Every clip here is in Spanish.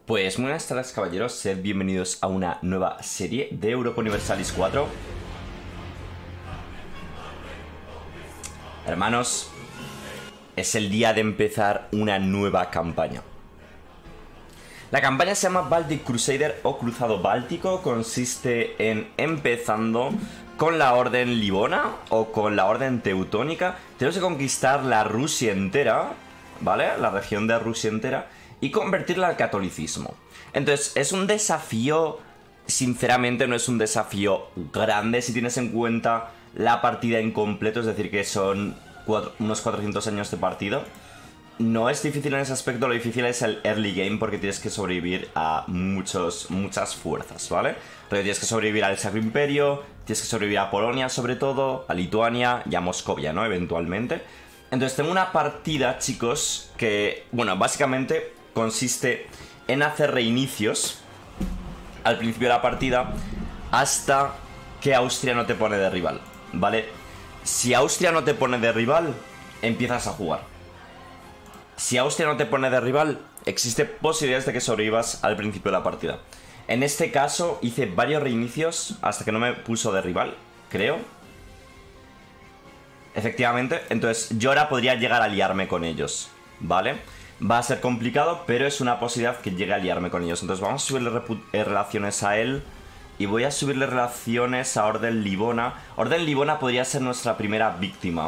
Pues muy buenas tardes, caballeros, sed bienvenidos a una nueva serie de Europa Universalis 4. Hermanos, es el día de empezar una nueva campaña. La campaña se llama Baltic Crusader o Cruzado Báltico. Consiste en empezando con la Orden Livona o con la Orden Teutónica. Tenemos que conquistar la Rusia entera, ¿vale? La región de Rusia entera. Y convertirla al catolicismo. Entonces, es un desafío, sinceramente no es un desafío grande si tienes en cuenta la partida en completo, es decir, que son unos 400 años de partido. No es difícil en ese aspecto, lo difícil es el early game porque tienes que sobrevivir a muchas fuerzas, ¿vale? Porque tienes que sobrevivir al Sacro Imperio, tienes que sobrevivir a Polonia sobre todo, a Lituania y a Moscovia, ¿no? Eventualmente. Entonces tengo una partida, chicos, que, bueno, básicamente consiste en hacer reinicios al principio de la partida hasta que Austria no te pone de rival, ¿vale? Si Austria no te pone de rival, empiezas a jugar. Si Austria no te pone de rival, existe posibilidades de que sobrevivas al principio de la partida. En este caso hice varios reinicios hasta que no me puso de rival, creo. Efectivamente, entonces yo ahora podría llegar a liarme con ellos, ¿vale? Va a ser complicado, pero es una posibilidad que llegue a liarme con ellos. Entonces vamos a subirle relaciones a él. Y voy a subirle relaciones a Orden Livona. Orden Livona podría ser nuestra primera víctima.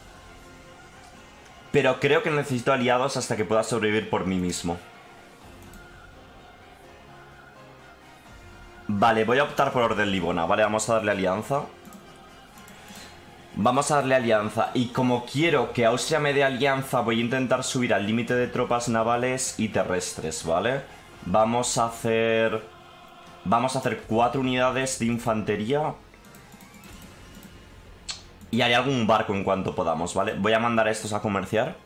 Pero creo que necesito aliados hasta que pueda sobrevivir por mí mismo. Vale, voy a optar por Orden Livona. Vale, vamos a darle alianza. Vamos a darle alianza. Y como quiero que Austria me dé alianza, voy a intentar subir al límite de tropas navales y terrestres, ¿vale? Vamos a hacer 4 unidades de infantería. Y haré algún barco en cuanto podamos, ¿vale? Voy a mandar a estos a comerciar.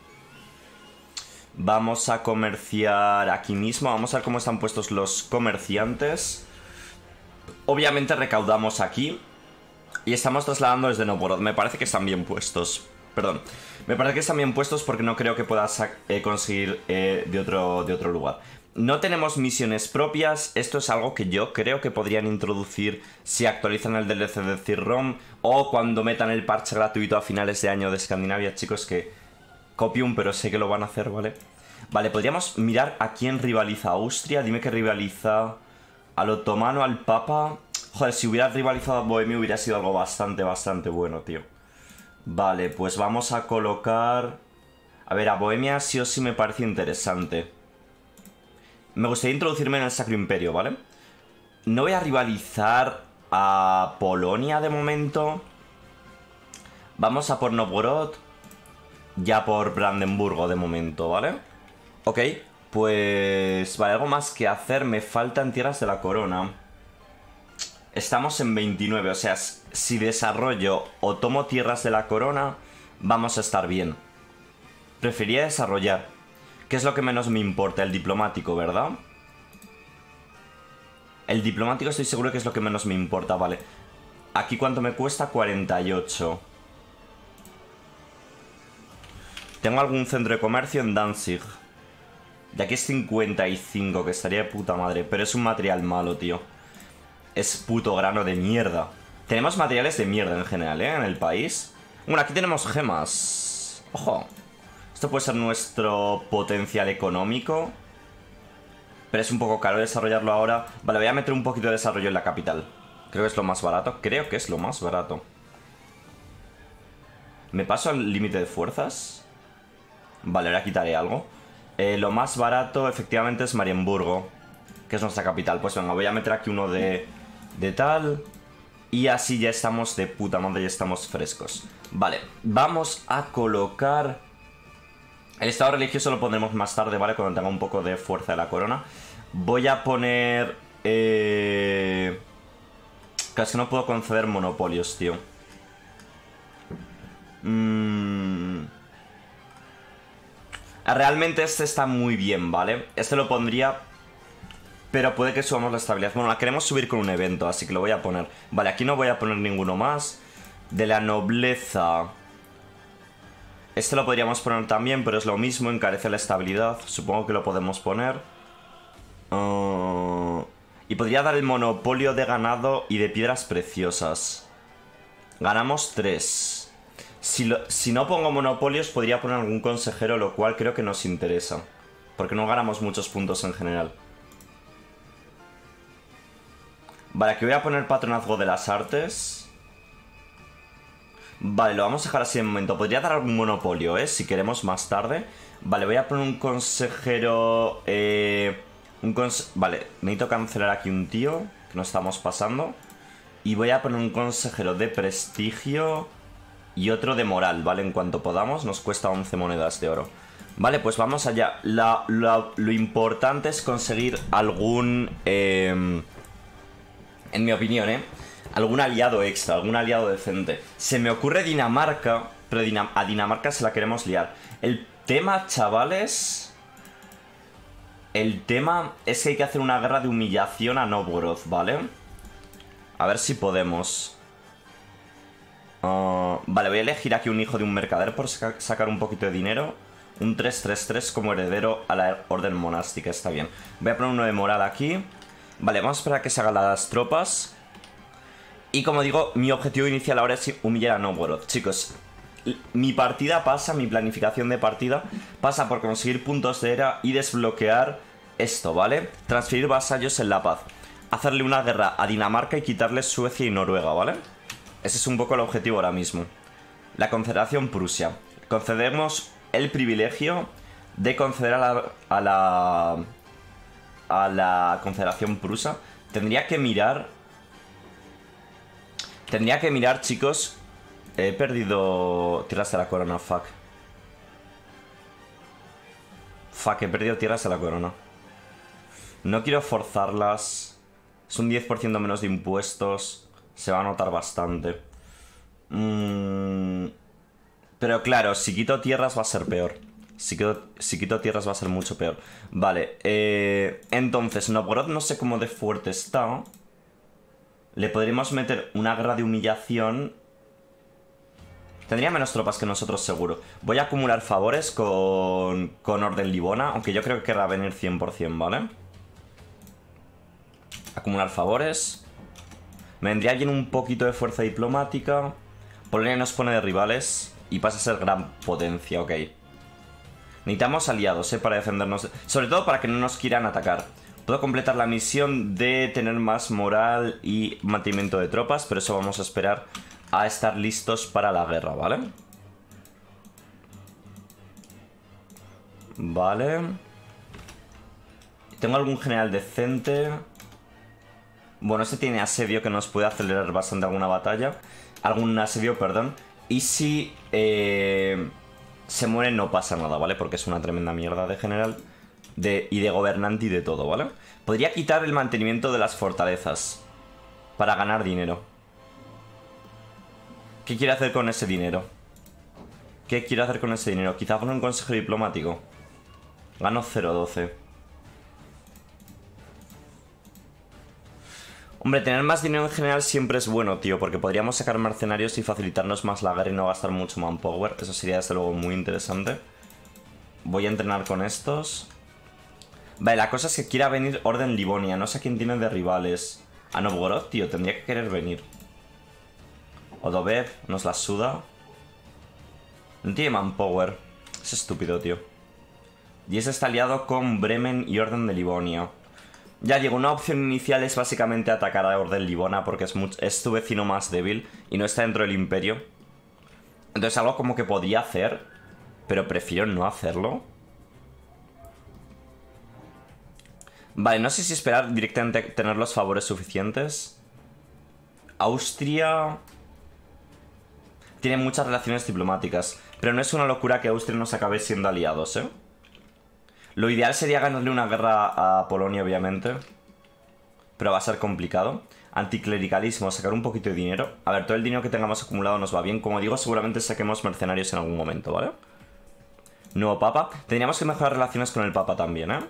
Vamos a comerciar aquí mismo. Vamos a ver cómo están puestos los comerciantes. Obviamente recaudamos aquí. Y estamos trasladando desde Novgorod. Me parece que están bien puestos. Perdón. Me parece que están bien puestos porque no creo que puedas conseguir de otro lugar. No tenemos misiones propias. Esto es algo que yo creo que podrían introducir si actualizan el DLC de CD-ROM o cuando metan el parche gratuito a finales de año de Escandinavia, chicos, que copium, pero sé que lo van a hacer, ¿vale? Vale, podríamos mirar a quién rivaliza Austria. Dime que rivaliza al otomano, al papa. Joder, si hubiera rivalizado a Bohemia hubiera sido algo bastante bueno, tío. Vale, pues vamos a colocar... A ver, a Bohemia sí o sí me parece interesante. Me gustaría introducirme en el Sacro Imperio, ¿vale? No voy a rivalizar a Polonia de momento. Vamos a por Novgorod. Ya por Brandenburgo de momento, ¿vale? Ok, pues... Vale, algo más que hacer. Me faltan tierras de la corona. Estamos en 29, o sea, si desarrollo o tomo tierras de la corona, vamos a estar bien. Preferiría desarrollar. ¿Qué es lo que menos me importa? El diplomático, ¿verdad? El diplomático estoy seguro que es lo que menos me importa, vale. Aquí ¿cuánto me cuesta? 48. Tengo algún centro de comercio en Danzig. De aquí es 55, que estaría de puta madre. Pero es un material malo, tío. Es puto grano de mierda. Tenemos materiales de mierda en general, ¿eh? En el país. Bueno, aquí tenemos gemas. Ojo. Esto puede ser nuestro potencial económico. Pero es un poco caro desarrollarlo ahora. Vale, voy a meter un poquito de desarrollo en la capital. Creo que es lo más barato. Creo que es lo más barato. ¿Me paso al límite de fuerzas? Vale, ahora quitaré algo. Lo más barato efectivamente es Marienburgo, que es nuestra capital. Pues venga, voy a meter aquí uno de tal. Y así ya estamos de puta madre, ya estamos frescos. Vale, vamos a colocar... El estado religioso lo pondremos más tarde, ¿vale? Cuando tenga un poco de fuerza de la corona. Voy a poner... Claro, es que no puedo conceder monopolios, tío. Realmente este está muy bien, ¿vale? Este lo pondría... Pero puede que subamos la estabilidad. Bueno, la queremos subir con un evento, así que lo voy a poner. Vale, aquí no voy a poner ninguno más. De la nobleza... Este lo podríamos poner también, pero es lo mismo, encarece la estabilidad. Supongo que lo podemos poner. Y podría dar el monopolio de ganado y de piedras preciosas. Ganamos 3. Si no pongo monopolios, podría poner algún consejero, lo cual creo que nos interesa. Porque no ganamos muchos puntos en general. Vale, aquí voy a poner patronazgo de las artes. Vale, lo vamos a dejar así de momento. Podría dar algún monopolio, si queremos más tarde. Vale, voy a poner un consejero... Vale, necesito cancelar aquí un tío, que nos estamos pasando. Y voy a poner un consejero de prestigio y otro de moral, ¿vale? En cuanto podamos, nos cuesta 11 monedas de oro. Vale, pues vamos allá. Lo importante es conseguir algún... en mi opinión, algún aliado extra, algún aliado decente. Se me ocurre Dinamarca, pero a Dinamarca se la queremos liar. El tema, chavales... El tema es que hay que hacer una guerra de humillación a Novgorod, ¿vale? A ver si podemos. Vale, voy a elegir aquí un hijo de un mercader por sacar un poquito de dinero. Un 3-3-3 como heredero a la orden monástica, está bien. Voy a poner uno de moral aquí. Vale, vamos a esperar a que se hagan las tropas. Y como digo, mi objetivo inicial ahora es humillar a Novgorod. Chicos, mi partida pasa, mi planificación de partida pasa por conseguir puntos de era y desbloquear esto, ¿vale? Transferir vasallos en la paz. Hacerle una guerra a Dinamarca y quitarle Suecia y Noruega, ¿vale? Ese es un poco el objetivo ahora mismo. La Confederación Prusia. Concedemos el privilegio de conceder a la Confederación Prusa. Tendría que mirar, chicos. He perdido tierras de la corona, fuck. Fuck, he perdido tierras de la corona. No quiero forzarlas. Es un 10% menos de impuestos. Se va a notar bastante. Pero claro, si quito tierras va a ser peor. Si quito tierras va a ser mucho peor. Vale, entonces Novgorod no sé cómo de fuerte está. Le podríamos meter una guerra de humillación. Tendría menos tropas que nosotros seguro. Voy a acumular favores con Orden Livona, aunque yo creo que querrá venir 100%, ¿vale? Acumular favores. Me vendría bien un poquito de fuerza diplomática. Polonia nos pone de rivales y pasa a ser gran potencia, ok. Necesitamos aliados, para defendernos. Sobre todo para que no nos quieran atacar. Puedo completar la misión de tener más moral y mantenimiento de tropas, pero eso vamos a esperar a estar listos para la guerra, ¿vale? Vale. ¿Tengo algún general decente? Bueno, este tiene asedio que nos puede acelerar bastante alguna batalla. Algún asedio, perdón. Y si se muere no pasa nada, ¿vale? Porque es una tremenda mierda de general y de gobernante y de todo, ¿vale? Podría quitar el mantenimiento de las fortalezas para ganar dinero. ¿Qué quiere hacer con ese dinero? ¿Qué quiere hacer con ese dinero? Quizá con un consejo diplomático. Gano 0,12. Hombre, tener más dinero en general siempre es bueno, tío, porque podríamos sacar mercenarios y facilitarnos más la guerra y no gastar mucho manpower. Eso sería desde luego muy interesante. Voy a entrenar con estos. Vale, la cosa es que quiera venir Orden Livonia. No sé a quién tiene de rivales. A Novgorod, tío, tendría que querer venir. Odobev nos la suda. No tiene manpower. Es estúpido, tío. Y ese está aliado con Bremen y Orden de Livonia. Ya digo, una opción inicial es básicamente atacar a Orden Livona porque es tu vecino más débil y no está dentro del imperio. Entonces algo como que podía hacer, pero prefiero no hacerlo. Vale, no sé si esperar directamente tener los favores suficientes. Austria tiene muchas relaciones diplomáticas, pero no es una locura que Austria nos acabe siendo aliados, ¿eh? Lo ideal sería ganarle una guerra a Polonia, obviamente. Pero va a ser complicado. Anticlericalismo, sacar un poquito de dinero. A ver, todo el dinero que tengamos acumulado nos va bien. Como digo, seguramente saquemos mercenarios en algún momento, ¿vale? Nuevo papa. Tendríamos que mejorar relaciones con el papa también, ¿eh?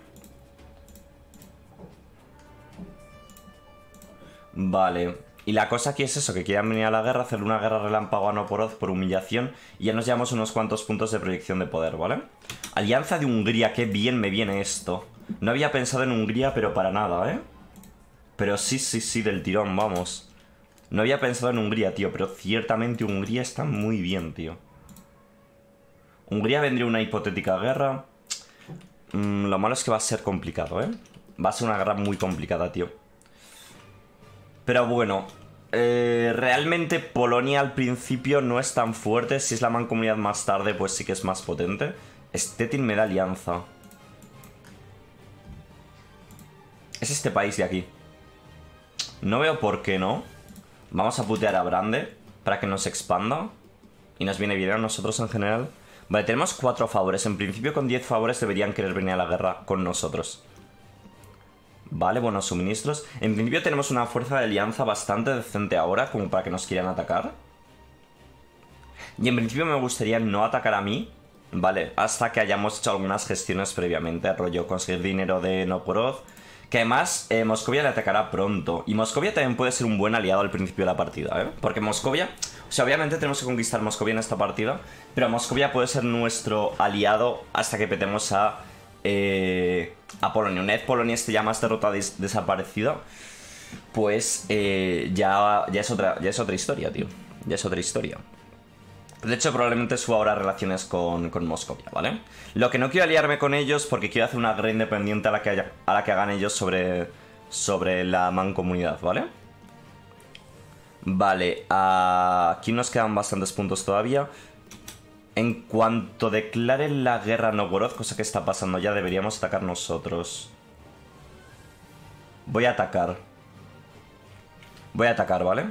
Vale. Y la cosa aquí es eso, que quieran venir a la guerra, hacer una guerra relámpago a Novgorod por humillación. Y ya nos llevamos unos cuantos puntos de proyección de poder, ¿vale? Alianza de Hungría, qué bien me viene esto. No había pensado en Hungría, pero para nada, ¿eh? Pero sí, sí, sí, del tirón, vamos. No había pensado en Hungría, tío, pero ciertamente Hungría está muy bien, tío. Hungría vendría una hipotética guerra. Lo malo es que va a ser complicado, ¿eh? Va a ser una guerra muy complicada, tío. Pero bueno, realmente Polonia al principio no es tan fuerte. Si es la mancomunidad más tarde, pues sí que es más potente. Stettin me da alianza. Es este país de aquí. No veo por qué no. Vamos a putear a Brande para que nos expanda. Y nos viene bien a nosotros en general. Vale, tenemos 4 favores. En principio con 10 favores deberían querer venir a la guerra con nosotros. Vale, buenos suministros. En principio tenemos una fuerza de alianza bastante decente ahora, como para que nos quieran atacar. Y en principio me gustaría no atacar a mí, ¿vale? Hasta que hayamos hecho algunas gestiones previamente, rollo conseguir dinero de Novgorod. Que además Moscovia le atacará pronto. Y Moscovia también puede ser un buen aliado al principio de la partida, ¿eh? Porque Moscovia... O sea, obviamente tenemos que conquistar Moscovia en esta partida, pero Moscovia puede ser nuestro aliado hasta que petemos a Polonia. Una vez Polonia esté ya más derrotada y desaparecida, pues ya es otra historia, tío. Ya es otra historia. De hecho, probablemente suba ahora relaciones con Moscovia, ¿vale? Lo que no quiero aliarme con ellos porque quiero hacer una guerra independiente a la que hagan ellos sobre la mancomunidad, ¿vale? Vale, aquí nos quedan bastantes puntos todavía. En cuanto declare la guerra a Novgorod, cosa que está pasando ya, deberíamos atacar nosotros. Voy a atacar. Voy a atacar, ¿vale?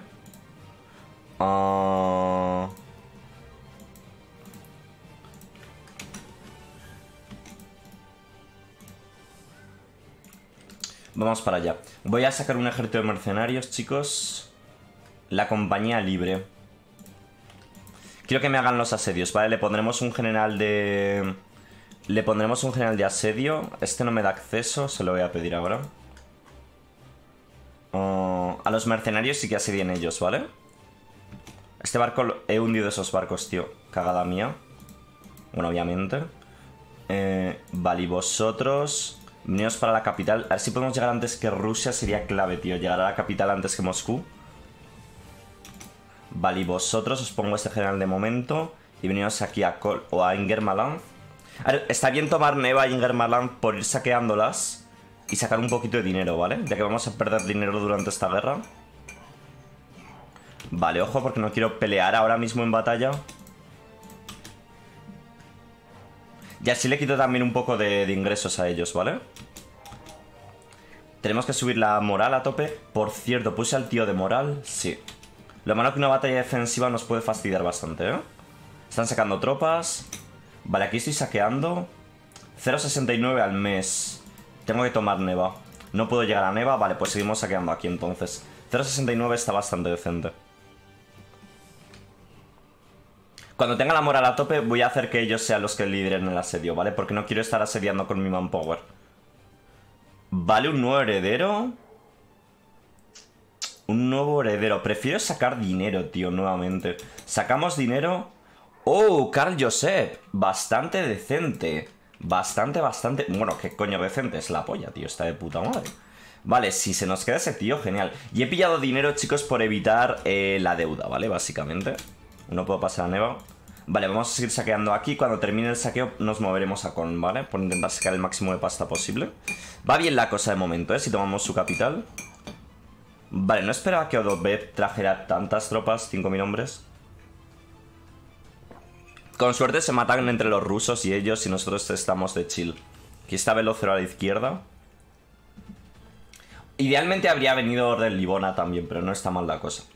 Vamos para allá. Voy a sacar un ejército de mercenarios, chicos. La compañía libre. Quiero que me hagan los asedios, ¿vale? Le pondremos un general de... Le pondremos un general de asedio. Este no me da acceso, se lo voy a pedir ahora. A los mercenarios sí que asedien ellos, ¿vale? Este barco... He hundido esos barcos, tío. Cagada mía. Bueno, obviamente. Vale, y vosotros... Venidos para la capital. A ver si podemos llegar antes que Rusia. Sería clave, tío. Llegar a la capital antes que Moscú. Vale, y vosotros os pongo este general de momento. Y venidos aquí a Ingermanland. A ver, está bien tomar Neva y Ingermanland por ir saqueándolas y sacar un poquito de dinero, ¿vale? Ya que vamos a perder dinero durante esta guerra. Vale, ojo, porque no quiero pelear ahora mismo en batalla. Y así le quito también un poco de ingresos a ellos, ¿vale? Tenemos que subir la moral a tope. Por cierto, ¿puse al tío de moral? Sí. Lo malo que una batalla defensiva nos puede fastidiar bastante, ¿eh? Están sacando tropas. Vale, aquí estoy saqueando. 0,69 al mes. Tengo que tomar Neva. No puedo llegar a Neva. Vale, pues seguimos saqueando aquí entonces. 0,69 está bastante decente. Cuando tenga la moral a tope voy a hacer que ellos sean los que lideren el asedio, ¿vale? Porque no quiero estar asediando con mi manpower. Vale, un nuevo heredero. Un nuevo heredero. Prefiero sacar dinero, tío, nuevamente. Sacamos dinero. ¡Oh, Karl Josep! Bastante decente. Bastante. Bueno, ¿qué coño decente? Es la polla, tío. Está de puta madre. Vale, si se nos queda ese tío, genial. Y he pillado dinero, chicos, por evitar la deuda, ¿vale? Básicamente. No puedo pasar a Neva. Vale, vamos a seguir saqueando aquí. Cuando termine el saqueo nos moveremos a Con, ¿vale? Por intentar sacar el máximo de pasta posible. Va bien la cosa de momento, ¿eh? Si tomamos su capital. Vale, no esperaba que Odobev trajera tantas tropas, 5.000 hombres. Con suerte se matan entre los rusos y ellos y nosotros estamos de chill. Aquí está Velocero a la izquierda. Idealmente habría venido Orden Livona también, pero no está mal la cosa.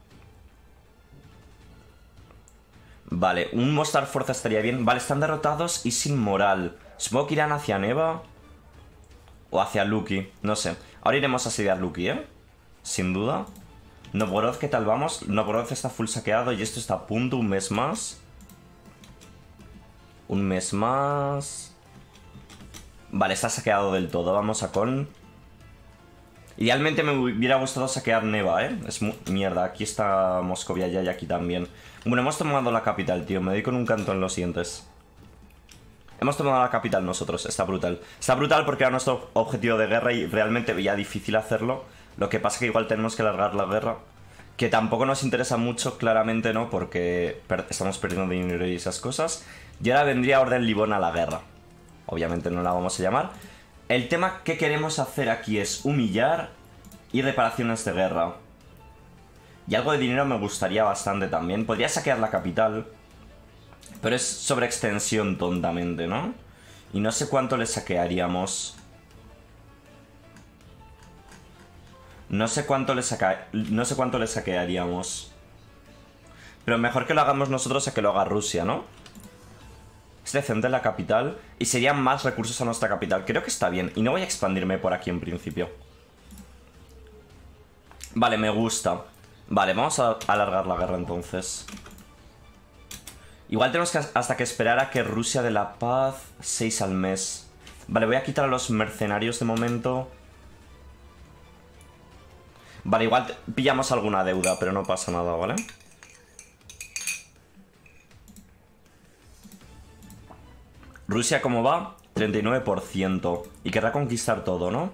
Vale, un mostrar fuerza estaría bien. Vale, están derrotados y sin moral. Supongo que irán hacia Neva o hacia Luki, no sé. Ahora iremos a asediar Luki, ¿eh? Sin duda. Novgorod, ¿qué tal vamos? Novgorod está full saqueado y esto está a punto, un mes más. Un mes más. Vale, está saqueado del todo. Vamos a Con. Idealmente me hubiera gustado saquear Neva, ¿eh? Es mierda, aquí está Moscovia ya y aquí también. Bueno, hemos tomado la capital, tío. Me doy con un canto en los siguientes. Hemos tomado la capital nosotros, está brutal. Está brutal porque era nuestro objetivo de guerra y realmente veía difícil hacerlo. Lo que pasa es que igual tenemos que alargar la guerra. Que tampoco nos interesa mucho, claramente no, porque estamos perdiendo dinero y esas cosas. Y ahora vendría Orden Livona a la guerra. Obviamente no la vamos a llamar. El tema que queremos hacer aquí es humillar y reparaciones de guerra. Y algo de dinero me gustaría bastante también. Podría saquear la capital, pero es sobre extensión tontamente, ¿no? Y no sé cuánto le saquearíamos. No sé cuánto le saquearíamos. Pero mejor que lo hagamos nosotros a que lo haga Rusia, ¿no? Es decente la capital y serían más recursos a nuestra capital. Creo que está bien. Y no voy a expandirme por aquí en principio. Vale, me gusta. Vale, vamos a alargar la guerra entonces. Igual tenemos que hasta que esperar a que Rusia dé la paz. 6 al mes. Vale, voy a quitar a los mercenarios de momento. Vale, igual pillamos alguna deuda, pero no pasa nada, ¿vale? Rusia, ¿cómo va? 39%. Y querrá conquistar todo, ¿no?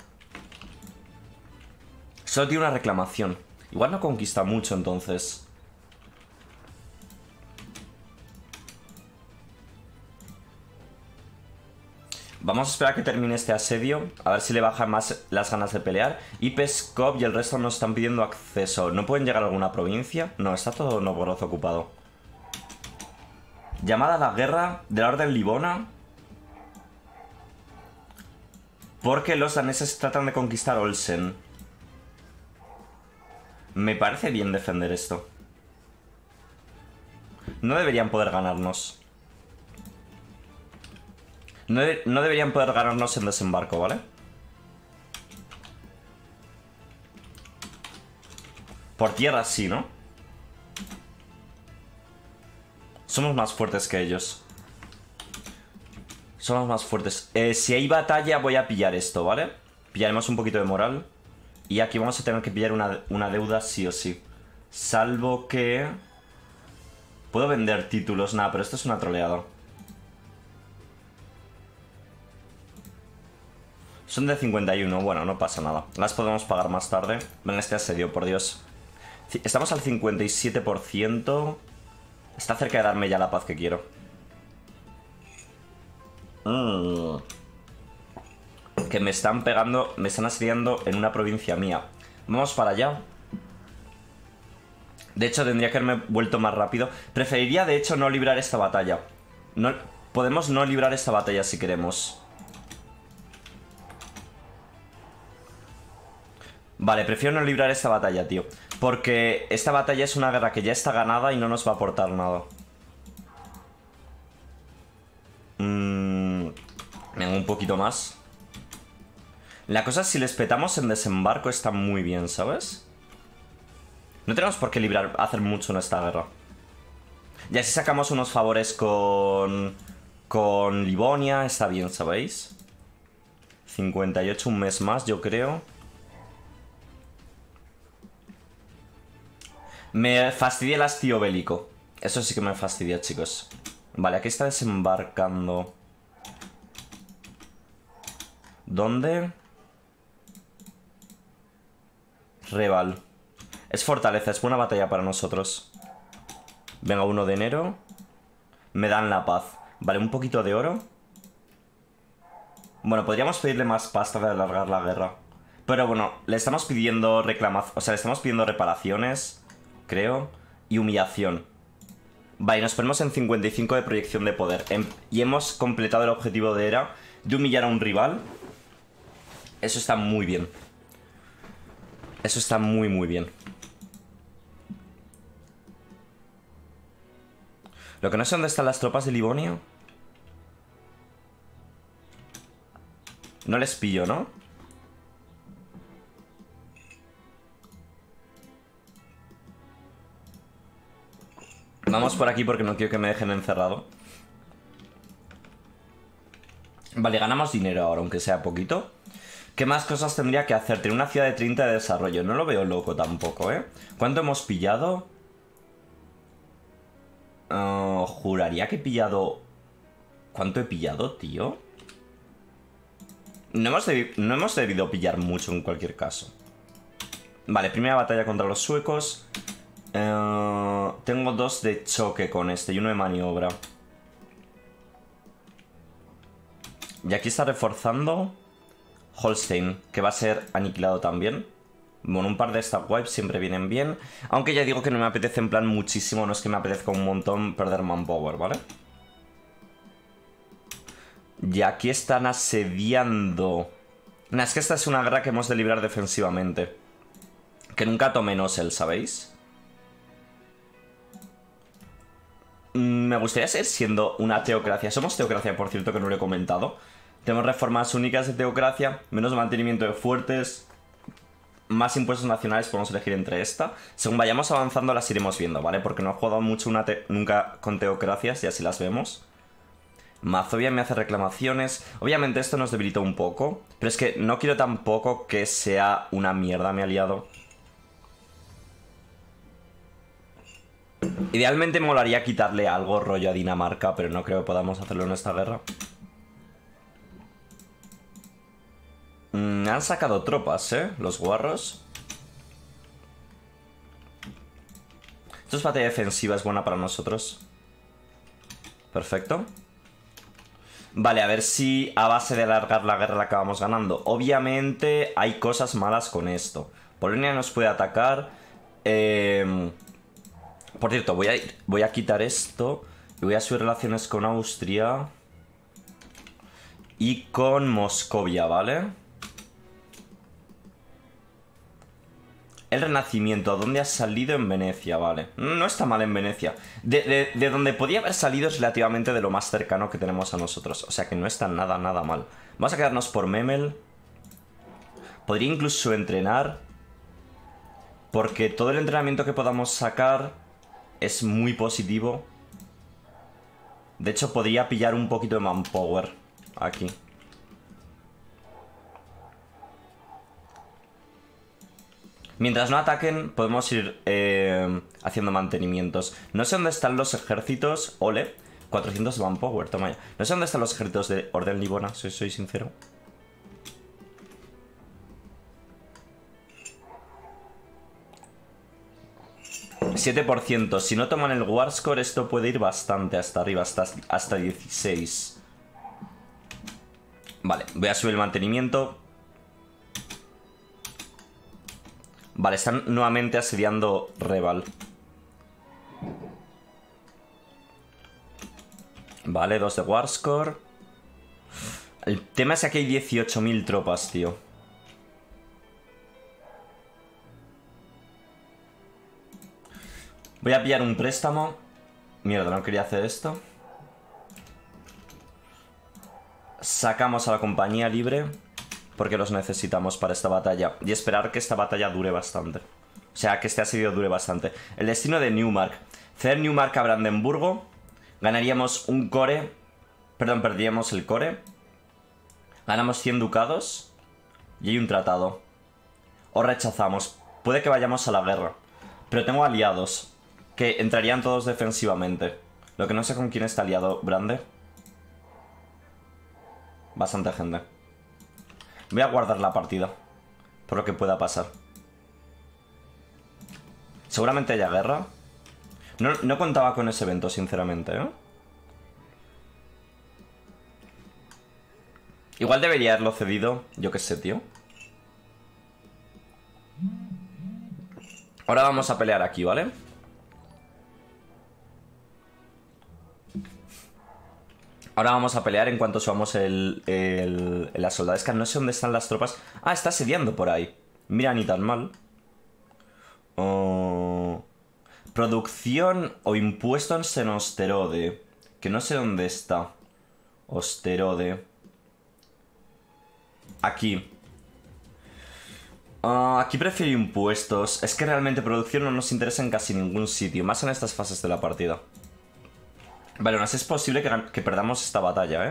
Solo tiene una reclamación. Igual no conquista mucho, entonces. Vamos a esperar a que termine este asedio. A ver si le bajan más las ganas de pelear. Y Peskov y el resto nos están pidiendo acceso. ¿No pueden llegar a alguna provincia? No, está todo Novgorod ocupado. Llamada a la guerra de la Orden Livona. Porque los daneses tratan de conquistar Olsen. Me parece bien defender esto. No deberían poder ganarnos. No deberían poder ganarnos en desembarco, ¿vale? Por tierra sí, ¿no? Somos más fuertes que ellos. Somos más fuertes. Si hay batalla voy a pillar esto, ¿vale? Pillaremos un poquito de moral. Y aquí vamos a tener que pillar una deuda sí o sí. Salvo que... Puedo vender títulos. Nada, pero esto es una troleada. Son de 51. Bueno, no pasa nada. Las podemos pagar más tarde. Ven este asedio, por Dios. Estamos al 57%. Está cerca de darme ya la paz que quiero. Que me están pegando, me están asediando en una provincia mía. Vamos para allá. De hecho, tendría que haberme vuelto más rápido. Preferiría, de hecho, no librar esta batalla. No, podemos no librar esta batalla si queremos. Vale, prefiero no librar esta batalla, tío. Porque esta batalla es una guerra que ya está ganada y no nos va a aportar nada. Venga, un poquito más. La cosa es si les petamos en desembarco está muy bien, ¿sabes? No tenemos por qué hacer mucho en esta guerra. Y así sacamos unos favores con Livonia, está bien, ¿sabéis? 58, un mes más, yo creo. Me fastidia el hastío bélico. Eso sí que me fastidia, chicos. Vale, aquí está desembarcando. ¿Dónde? Reval. Es fortaleza, es buena batalla para nosotros. Venga, 1 de enero. Me dan la paz. Vale, un poquito de oro. Bueno, podríamos pedirle más pasta de alargar la guerra. Pero bueno, le estamos pidiendo o sea, le estamos pidiendo reparaciones, creo, y humillación. Vale, nos ponemos en 55 de proyección de poder. Y hemos completado el objetivo de Era de humillar a un rival. Eso está muy bien. Eso está muy, muy bien. Lo que no sé dónde están las tropas de Livonia. No les pillo, ¿no? Vamos por aquí porque no quiero que me dejen encerrado. Vale, ganamos dinero ahora, aunque sea poquito. ¿Qué más cosas tendría que hacer? Tener una ciudad de 30 de desarrollo. No lo veo loco tampoco, ¿eh? ¿Cuánto hemos pillado? Juraría que he pillado ¿Cuánto he pillado, tío? No hemos debido pillar mucho en cualquier caso. Vale, primera batalla contra los suecos. Tengo 2 de choque con este y 1 de maniobra. Y aquí está reforzando Holstein, que va a ser aniquilado también. Bueno, un par de stack wipes siempre vienen bien. Aunque ya digo que no me apetece en plan muchísimo. No es que me apetezca un montón perder manpower, ¿vale? Y aquí están asediando. Nah, es que esta es una guerra que hemos de librar defensivamente. Que nunca tomen Osel, ¿sabéis? Me gustaría seguir siendo una teocracia. Somos teocracia, por cierto, que no lo he comentado. Tenemos reformas únicas de teocracia, menos mantenimiento de fuertes, más impuestos nacionales, podemos elegir entre esta. Según vayamos avanzando las iremos viendo, ¿vale? Porque no he jugado mucho nunca con teocracias y así las vemos. Mazovia me hace reclamaciones. Obviamente esto nos debilita un poco, pero es que no quiero tampoco que sea una mierda mi aliado. Idealmente me molaría quitarle algo rollo a Dinamarca, pero no creo que podamos hacerlo en esta guerra. Han sacado tropas, los guarros. Esto es batalla defensiva, es buena para nosotros. Perfecto. Vale, a ver si a base de alargar la guerra la acabamos ganando. Obviamente hay cosas malas con esto. Polonia nos puede atacar. Por cierto, voy a quitar esto. Y voy a subir relaciones con Austria. Y con Moscovia, ¿vale? El Renacimiento, ¿dónde ha salido? En Venecia, vale. No está mal en Venecia. De donde podía haber salido es relativamente de lo más cercano que tenemos a nosotros. O sea que no está nada mal. Vamos a quedarnos por Memel. Podría incluso entrenar. Porque todo el entrenamiento que podamos sacar es muy positivo. De hecho, podría pillar un poquito de manpower aquí. Mientras no ataquen, podemos ir haciendo mantenimientos. No sé dónde están los ejércitos. Ole, 400 de manpower, toma ya. No sé dónde están los ejércitos de Orden Livona, si soy sincero. %. Si no toman el War Score, esto puede ir bastante hasta arriba, hasta 16. Vale, voy a subir el mantenimiento. Vale, están nuevamente asediando Reval. Vale, 2 de War Score. El tema es que aquí hay 18.000 tropas, tío. Voy a pillar un préstamo. Mierda, no quería hacer esto. Sacamos a la compañía libre. Porque los necesitamos para esta batalla. Y esperar que esta batalla dure bastante. O sea, que este asedio dure bastante. El destino de Neumark. Ceder Neumark a Brandenburgo. Ganaríamos un core. Perdón, perderíamos el core. Ganamos 100 ducados. Y hay un tratado. O rechazamos. Puede que vayamos a la guerra. Pero tengo aliados. Que entrarían todos defensivamente. Lo que no sé con quién está aliado Brande. Bastante gente. Voy a guardar la partida. Por lo que pueda pasar. Seguramente haya guerra. No contaba con ese evento, sinceramente, ¿eh? Igual debería haberlo cedido. Yo qué sé, tío. Ahora vamos a pelear aquí, ¿vale? Ahora vamos a pelear en cuanto subamos la soldadesca. No sé dónde están las tropas. Ah, está asediando por ahí. Mira, ni tan mal. Producción o impuestos en Osterode. Que no sé dónde está. Osterode. Aquí. Aquí prefiero impuestos. Es que realmente producción no nos interesa en casi ningún sitio. Más en estas fases de la partida. Vale, no sé, es posible que perdamos esta batalla, ¿eh?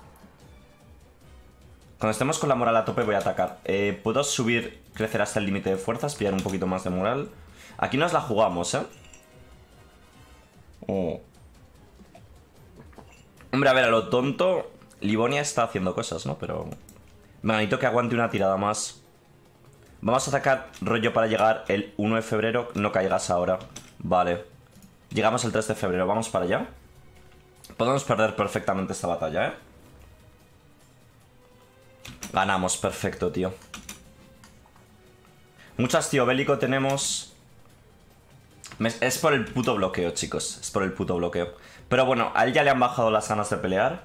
Cuando estemos con la moral a tope voy a atacar. Puedo subir, crecer hasta el límite de fuerzas, pillar un poquito más de moral. Aquí nos la jugamos, ¿eh? Hombre, a ver, a lo tonto, Livonia está haciendo cosas, ¿no? Pero... Venga, necesito que aguante una tirada más. Vamos a atacar rollo para llegar el 1 de febrero. No caigas ahora. Vale. Llegamos el 3 de febrero. Vamos para allá. Podemos perder perfectamente esta batalla, ¿eh? Ganamos, perfecto, tío. Mucho hastío bélico tenemos. Es por el puto bloqueo, chicos. Es por el puto bloqueo. Pero bueno, a él ya le han bajado las ganas de pelear.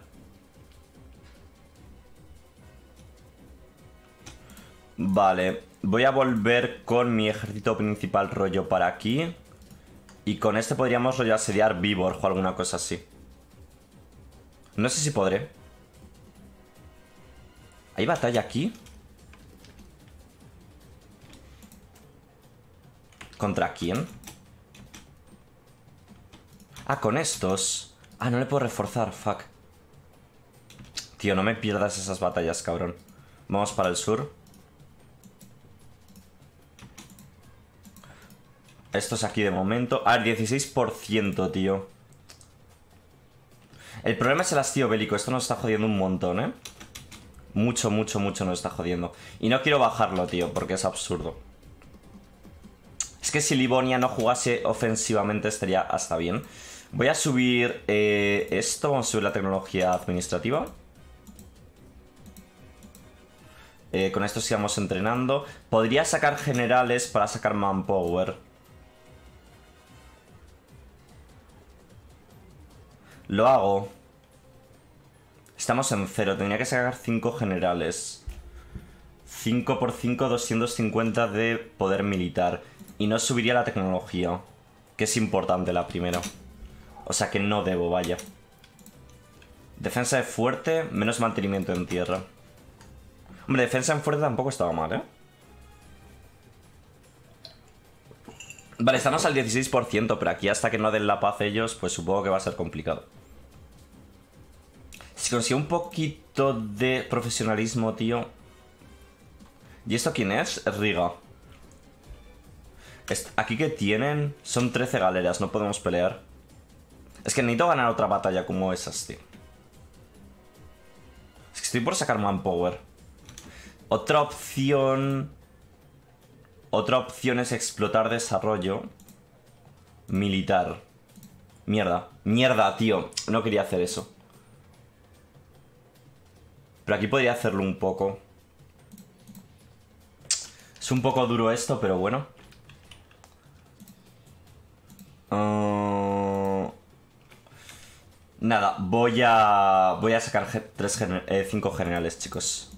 Vale. Voy a volver con mi ejército principal rollo para aquí. Y con este podríamos rollo asediar Viborg o alguna cosa así. No sé si podré. ¿Hay batalla aquí? ¿Contra quién? Ah, con estos. Ah, no le puedo reforzar, fuck. Tío, no me pierdas esas batallas, cabrón. Vamos para el sur. Estos aquí de momento. Ah, 16%, tío. El problema es el hastío bélico. Esto nos está jodiendo un montón, ¿eh? Mucho, mucho, mucho nos está jodiendo. Y no quiero bajarlo, tío, porque es absurdo. Es que si Livonia no jugase ofensivamente estaría hasta bien. Voy a subir esto. Vamos a subir la tecnología administrativa. Con esto sigamos entrenando. Podría sacar generales para sacar manpower. Lo hago. Estamos en 0. Tendría que sacar 5 generales. 5 por 5, 250 de poder militar. Y no subiría la tecnología. Que es importante la primera. O sea que no debo, vaya. Defensa de fuerte, menos mantenimiento en tierra. Hombre, defensa en fuerte tampoco estaba mal, ¿eh? Vale, estamos al 16%, pero aquí hasta que no den la paz ellos, pues supongo que va a ser complicado. Si consigo un poquito de profesionalismo, tío. ¿Y esto quién es? Es Riga. Aquí que tienen son 13 galeras, no podemos pelear. Es que necesito ganar otra batalla como esas, tío. Es que estoy por sacar manpower. Otra opción es explotar desarrollo militar. Mierda. Mierda, tío. No quería hacer eso. Pero aquí podría hacerlo un poco. Es un poco duro esto, pero bueno. Nada, voy a sacar 5 generales, chicos.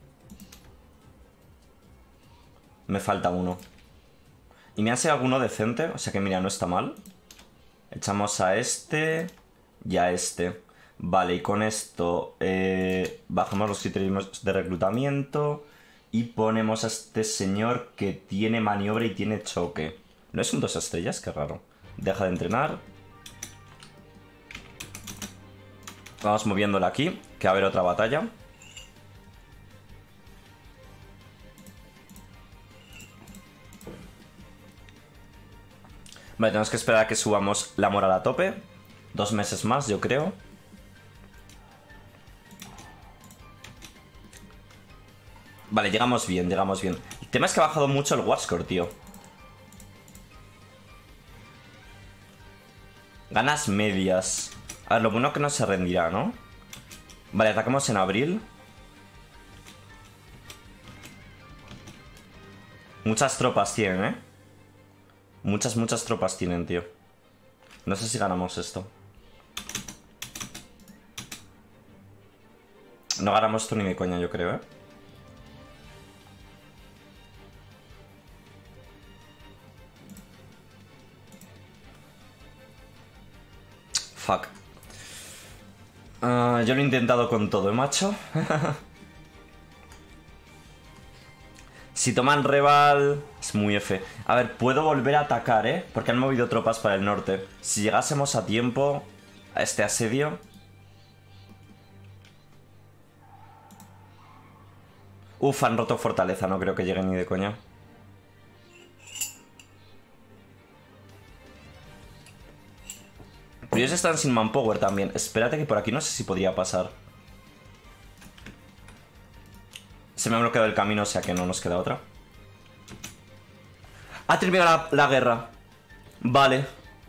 Me falta uno. Y me hace alguno decente, o sea que mira, no está mal. Echamos a este y a este. Vale, y con esto bajamos los criterios de reclutamiento y ponemos a este señor que tiene maniobra y tiene choque. ¿No es un 2 estrellas? Qué raro. Deja de entrenar. Vamos moviéndola aquí, que va a haber otra batalla. Vale, tenemos que esperar a que subamos la moral a tope. 2 meses más, yo creo. Vale, llegamos bien, llegamos bien. El tema es que ha bajado mucho el war score, tío. Ganas medias. A ver, lo bueno que no se rendirá, ¿no? Vale, atacamos en abril. Muchas tropas tienen, ¿eh? Muchas, muchas tropas tienen, tío. No sé si ganamos esto. No ganamos esto ni de coña, yo creo, ¿eh? Fuck. Yo lo he intentado con todo, ¿eh, macho? Si toman Reval... Es muy F. A ver, puedo volver a atacar, ¿eh? Porque han movido tropas para el norte. Si llegásemos a tiempo a este asedio... Uf, han roto fortaleza. No creo que lleguen ni de coña. Pero ellos están sin manpower también. Espérate que por aquí no sé si podría pasar. Se me ha bloqueado el camino, o sea que no nos queda otra. Ha terminado la guerra. Vale.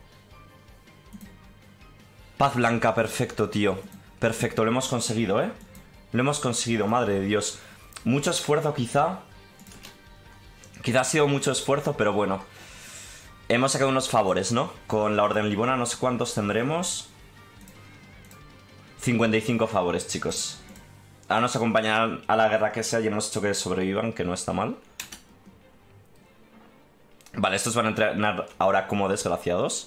Paz blanca, perfecto, tío. Perfecto, lo hemos conseguido, ¿eh? Lo hemos conseguido, madre de Dios. Mucho esfuerzo quizá. Quizá ha sido mucho esfuerzo, pero bueno. Hemos sacado unos favores, ¿no? Con la Orden Livona no sé cuántos tendremos. 55 favores, chicos. Ahora nos acompañarán a la guerra que sea y hemos hecho que sobrevivan, que no está mal. Vale, estos van a entrenar ahora como desgraciados.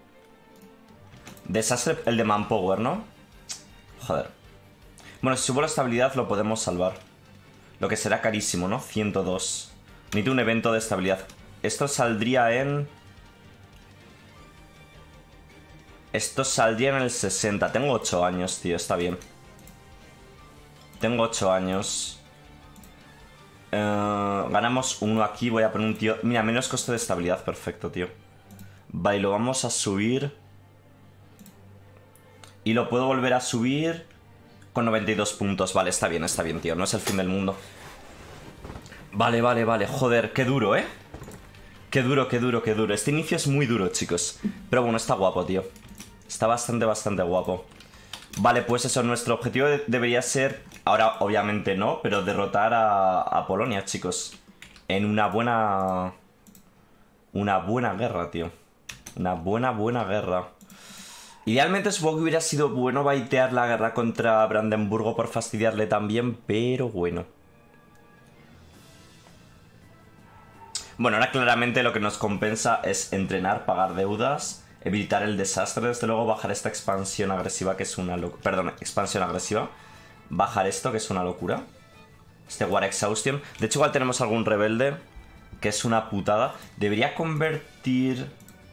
Desastre el de manpower, ¿no? Joder. Bueno, si subo la estabilidad lo podemos salvar. Lo que será carísimo, ¿no? 102. Necesito un evento de estabilidad. Esto saldría en... Esto saldría en el 60. Tengo 8 años, tío. Está bien. Tengo 8 años. Ganamos uno aquí. Voy a poner un tío... Mira, menos coste de estabilidad. Perfecto, tío. Vale, lo vamos a subir. Y lo puedo volver a subir con 92 puntos. Vale, está bien, tío. No es el fin del mundo. Vale, vale, vale. Joder, qué duro, ¿eh? Qué duro, qué duro, qué duro. Este inicio es muy duro, chicos. Pero bueno, está guapo, tío. Está bastante, bastante guapo. Vale, pues eso, nuestro objetivo debería ser... Ahora, obviamente no, pero derrotar a Polonia, chicos. En una buena... Una buena guerra, tío. Una buena guerra. Idealmente supongo que hubiera sido bueno baitear la guerra contra Brandenburgo por fastidiarle también, pero bueno. Bueno, ahora claramente lo que nos compensa es entrenar, pagar deudas, evitar el desastre, desde luego bajar esta expansión agresiva que es una locura. Perdón, expansión agresiva. Bajar esto que es una locura. Este War Exhaustion. De hecho igual tenemos algún rebelde que es una putada. Debería convertir...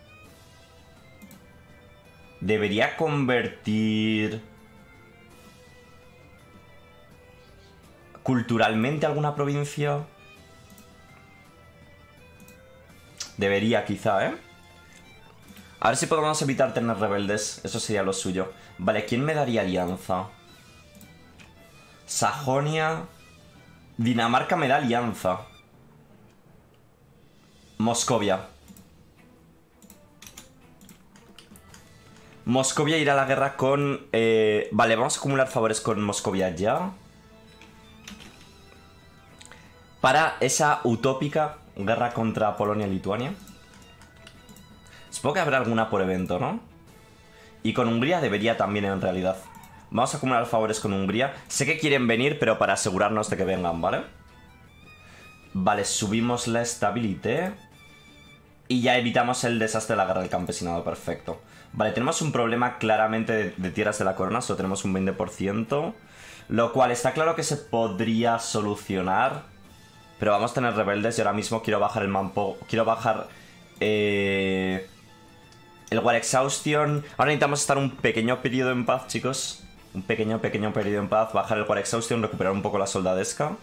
culturalmente alguna provincia. Debería quizá, ¿eh? A ver si podemos evitar tener rebeldes. Eso sería lo suyo. Vale, ¿quién me daría alianza? Sajonia. Dinamarca me da alianza. Moscovia. Moscovia irá a la guerra con... Vale, vamos a acumular favores con Moscovia ya. Para esa utópica guerra contra Polonia y Lituania. Supongo que habrá alguna por evento, ¿no? Y con Hungría debería también en realidad. Vamos a acumular favores con Hungría. Sé que quieren venir, pero para asegurarnos de que vengan, ¿vale? Vale, subimos la estabilidad. Y ya evitamos el desastre de la guerra del campesinado, perfecto. Vale, tenemos un problema claramente de tierras de la corona, solo tenemos un 20%. Lo cual está claro que se podría solucionar. Pero vamos a tener rebeldes y ahora mismo quiero bajar el manpo. Quiero bajar el War Exhaustion. Ahora necesitamos estar un pequeño periodo en paz, chicos. Un pequeño periodo en paz. Bajar el War Exhaustion, recuperar un poco la soldadesca.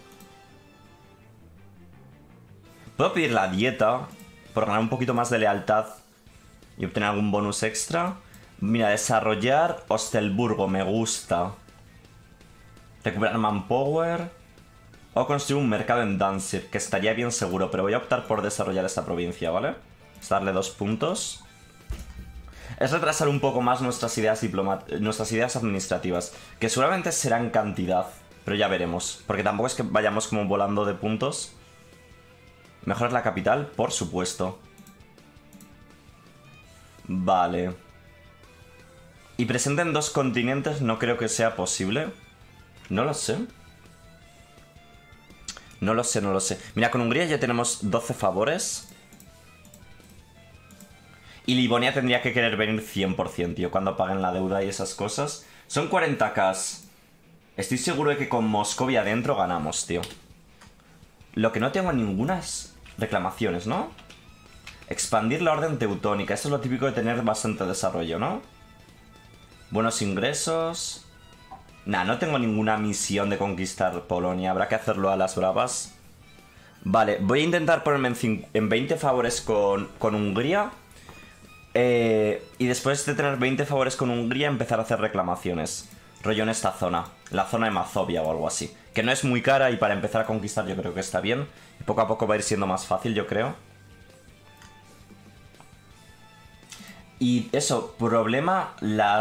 Puedo pedir la dieta por ganar un poquito más de lealtad y obtener algún bonus extra. Mira, desarrollar Hostelburgo, me gusta. Recuperar manpower. O construir un mercado en Danzig, que estaría bien seguro, pero voy a optar por desarrollar esta provincia, ¿vale? Es darle 2 puntos. Es retrasar un poco más nuestras ideas administrativas, que seguramente serán cantidad, pero ya veremos, porque tampoco es que vayamos como volando de puntos. Mejorar la capital, por supuesto. Vale. Y presente en 2 continentes no creo que sea posible. No lo sé. No lo sé, no lo sé. Mira, con Hungría ya tenemos 12 favores. Y Livonia tendría que querer venir 100%, tío, cuando paguen la deuda y esas cosas. Son 40k. Estoy seguro de que con Moscovia adentro ganamos, tío. Lo que no tengo ningunas reclamaciones, ¿no? Expandir la orden teutónica. Esto es lo típico de tener bastante desarrollo, ¿no? Buenos ingresos. Nah, no tengo ninguna misión de conquistar Polonia. Habrá que hacerlo a las bravas. Vale, voy a intentar ponerme en 20 favores con Hungría. Y después de tener 20 favores con Hungría, empezar a hacer reclamaciones. Rollo en esta zona, la zona de Mazovia o algo así. Que no es muy cara y para empezar a conquistar yo creo que está bien. Y poco a poco va a ir siendo más fácil, yo creo. Y eso, problema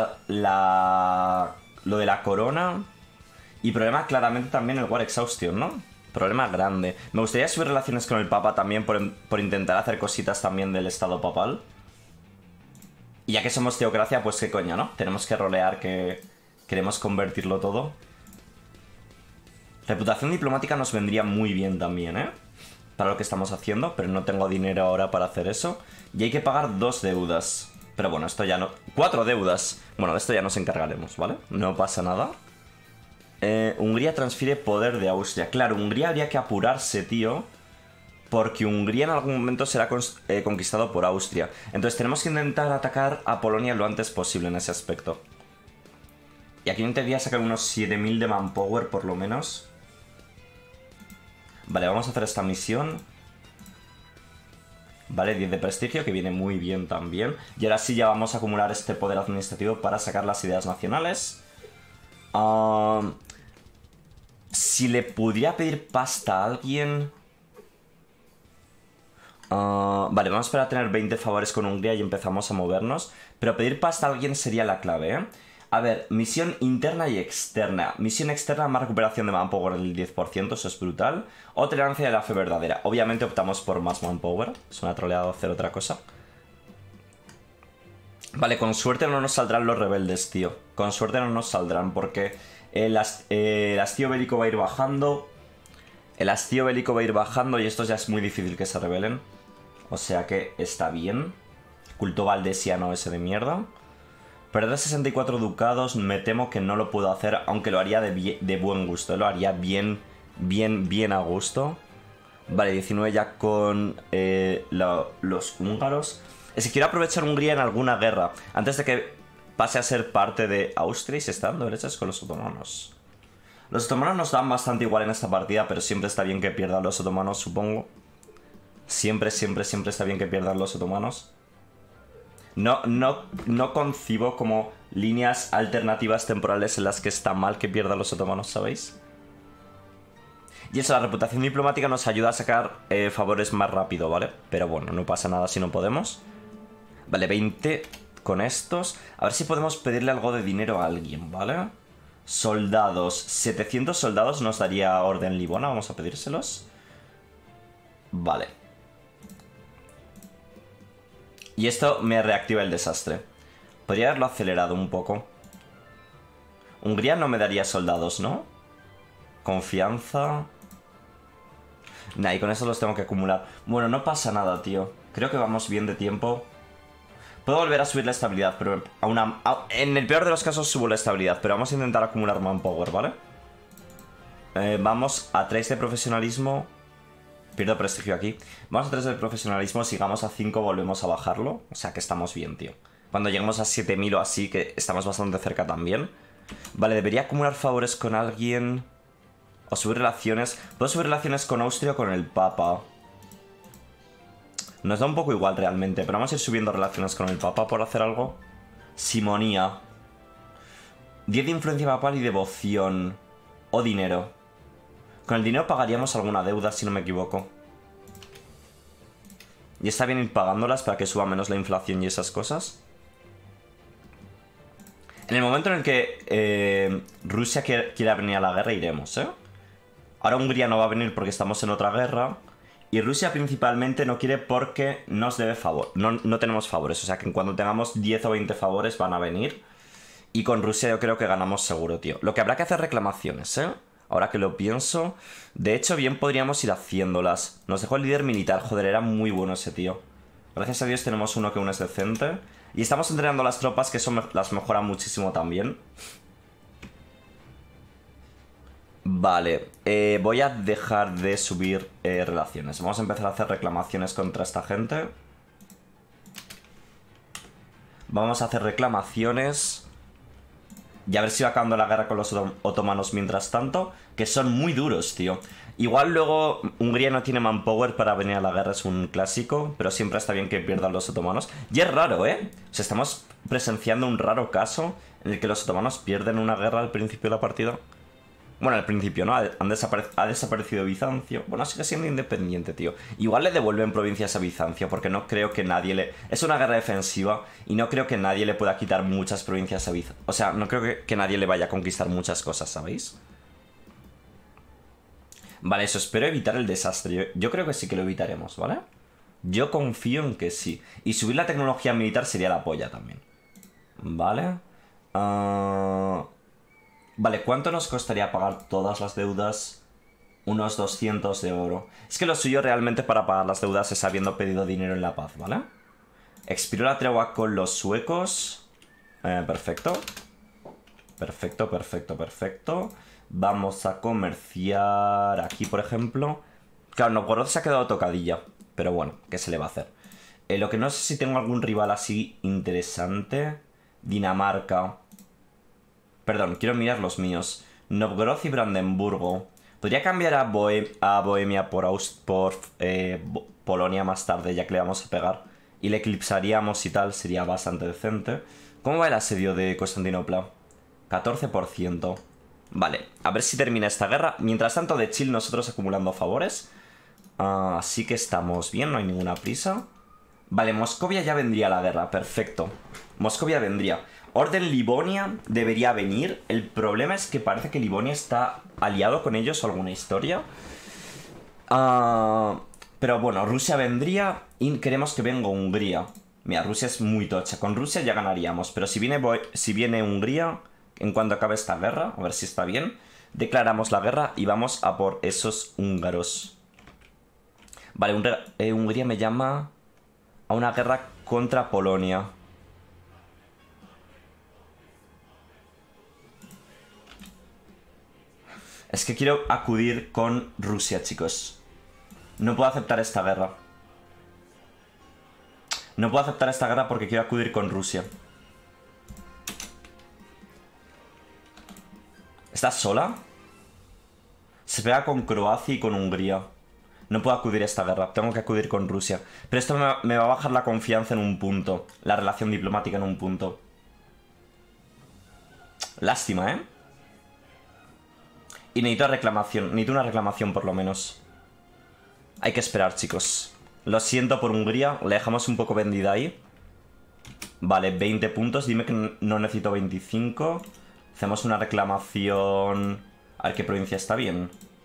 lo de la corona. Y problema claramente también el War Exhaustion, ¿no? Problema grande. Me gustaría subir relaciones con el Papa también por intentar hacer cositas también del Estado papal. Y ya que somos teocracia, pues qué coño, ¿no? Tenemos que rolear que queremos convertirlo todo. Reputación diplomática nos vendría muy bien también, ¿eh? Para lo que estamos haciendo, pero no tengo dinero ahora para hacer eso. Y hay que pagar 2 deudas. Pero bueno, esto ya no... 4 deudas. Bueno, de esto ya nos encargaremos, ¿vale? No pasa nada. Hungría transfiere poder de Austria. Claro, Hungría habría que apurarse, tío. Porque Hungría en algún momento será conquistado por Austria. Entonces tenemos que intentar atacar a Polonia lo antes posible en ese aspecto. Y aquí intentaría sacar unos 7000 de manpower por lo menos. Vale, vamos a hacer esta misión. Vale, 10 de prestigio, que viene muy bien también. Y ahora sí ya vamos a acumular este poder administrativo para sacar las ideas nacionales. Si le pudiera pedir pasta a alguien... vale, vamos a esperar a tener 20 favores con Hungría y empezamos a movernos. Pero pedir pasta a alguien sería la clave, ¿eh? A ver, misión interna y externa. Misión externa, más recuperación de manpower del 10%, eso es brutal. O tolerancia de la fe verdadera. Obviamente optamos por más manpower. Es una troleada hacer otra cosa. Vale, con suerte no nos saldrán los rebeldes, tío. Con suerte no nos saldrán porque el hastío bélico va a ir bajando. El hastío bélico va a ir bajando y esto ya es muy difícil que se rebelen. O sea que está bien. Culto valdesiano ese de mierda. Perder 64 ducados me temo que no lo puedo hacer, aunque lo haría de buen gusto. Lo haría bien a gusto. Vale, 19 ya con los húngaros. Es que quiero aprovechar Hungría en alguna guerra, antes de que pase a ser parte de Austria y se está dando derechas con los otomanos. Los otomanos nos dan bastante igual en esta partida, pero siempre está bien que pierdan los otomanos, supongo. Siempre está bien que pierdan los otomanos. No concibo como líneas alternativas temporales en las que está mal que pierdan los otomanos, ¿sabéis? Y eso, la reputación diplomática nos ayuda a sacar favores más rápido, ¿vale? Pero bueno, no pasa nada si no podemos. Vale, 20 con estos. A ver si podemos pedirle algo de dinero a alguien, ¿vale? Soldados. 700 soldados nos daría orden Livona, vamos a pedírselos. Vale. Y esto me reactiva el desastre. Podría haberlo acelerado un poco. Hungría no me daría soldados, ¿no? Confianza. Nah, y con eso los tengo que acumular. Bueno, no pasa nada, tío. Creo que vamos bien de tiempo. Puedo volver a subir la estabilidad, pero en el peor de los casos subo la estabilidad. Pero vamos a intentar acumular manpower, ¿vale? Vamos a 3 de profesionalismo. Pierdo prestigio aquí. Vamos a 3 de profesionalismo. Sigamos a 5, volvemos a bajarlo. O sea que estamos bien, tío. Cuando lleguemos a 7000 o así, que estamos bastante cerca también. Vale, debería acumular favores con alguien. O subir relaciones. Puedo subir relaciones con Austria o con el Papa. Nos da un poco igual realmente, pero vamos a ir subiendo relaciones con el Papa por hacer algo. Simonía. 10 de influencia papal y devoción. O dinero. Con el dinero pagaríamos alguna deuda, si no me equivoco. Y está bien ir pagándolas para que suba menos la inflación y esas cosas. En el momento en el que Rusia quiera venir a la guerra, iremos, ¿eh? Ahora Hungría no va a venir porque estamos en otra guerra. Y Rusia principalmente no quiere porque nos debe favor. No tenemos favores, o sea que cuando tengamos 10 o 20 favores van a venir. Y con Rusia yo creo que ganamos seguro, tío. Lo que habrá que hacer reclamaciones, ¿eh? Ahora que lo pienso. De hecho, bien podríamos ir haciéndolas. Nos dejó el líder militar. Joder, era muy bueno ese tío. Gracias a Dios tenemos uno que aún es decente. Y estamos entrenando las tropas, que eso las mejora muchísimo también. Vale. Voy a dejar de subir relaciones. Vamos a empezar a hacer reclamaciones contra esta gente. Vamos a hacer reclamaciones. Y a ver si va acabando la guerra con los otomanos mientras tanto. Que son muy duros, tío. Igual luego Hungría no tiene manpower para venir a la guerra, es un clásico, pero siempre está bien que pierdan los otomanos. Y es raro, ¿eh? O sea, estamos presenciando un raro caso en el que los otomanos pierden una guerra al principio de la partida. Bueno, al principio, ¿no? Ha desaparecido Bizancio. Bueno, sigue siendo independiente, tío. Igual le devuelven provincias a Bizancio, porque no creo que nadie le... Es una guerra defensiva y no creo que nadie le pueda quitar muchas provincias a Bizancio. O sea, no creo que nadie le vaya a conquistar muchas cosas, ¿sabéis? Vale, eso, espero evitar el desastre. Yo creo que sí que lo evitaremos, ¿vale? Yo confío en que sí. Y subir la tecnología militar sería la polla también. Vale. Vale, ¿cuánto nos costaría pagar todas las deudas? Unos 200 de oro. Es que lo suyo realmente para pagar las deudas es habiendo pedido dinero en la paz, ¿vale? Expiró la tregua con los suecos. Perfecto. Perfecto, perfecto, perfecto. Vamos a comerciar aquí, por ejemplo. Claro, Novgorod se ha quedado tocadilla. Pero bueno, ¿qué se le va a hacer? Lo que no sé si tengo algún rival así interesante. Dinamarca. Perdón, quiero mirar los míos. Novgorod y Brandenburgo. Podría cambiar a Bohemia por Polonia más tarde, ya que le vamos a pegar. Y le eclipsaríamos y tal, sería bastante decente. ¿Cómo va el asedio de Constantinopla? 14%. Vale, a ver si termina esta guerra. Mientras tanto, de chill nosotros acumulando favores. Así que estamos bien, no hay ninguna prisa. Vale, Moscovia ya vendría a la guerra, perfecto. Moscovia vendría. Orden Livonia debería venir. El problema es que parece que Livonia está aliado con ellos o alguna historia. Pero bueno, Rusia vendría y queremos que venga Hungría. Mira, Rusia es muy tocha. Con Rusia ya ganaríamos, pero si viene Hungría, en cuanto acabe esta guerra, a ver si está bien, declaramos la guerra y vamos a por esos húngaros. Vale, Hungría me llama a una guerra contra Polonia. Es que quiero acudir con Rusia, chicos. No puedo aceptar esta guerra. No puedo aceptar esta guerra porque quiero acudir con Rusia. ¿Estás sola? Se pega con Croacia y con Hungría. No puedo acudir a esta guerra, tengo que acudir con Rusia. Pero esto me va a bajar la confianza en un punto. La relación diplomática en un punto. Lástima, ¿eh? Y necesito reclamación, necesito una reclamación por lo menos. Hay que esperar, chicos. Lo siento por Hungría, le dejamos un poco vendida ahí. Vale, 20 puntos, dime que no necesito 25. Hacemos una reclamación... A ver qué provincia está bien.